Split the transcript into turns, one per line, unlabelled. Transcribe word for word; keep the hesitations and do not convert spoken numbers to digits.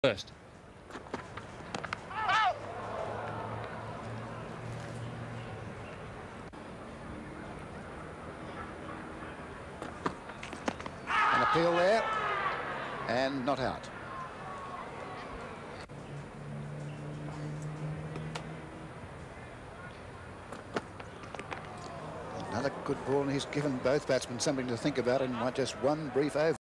first.
An appeal there, and not out. Another good ball, and he's given both batsmen something to think about in just one brief over.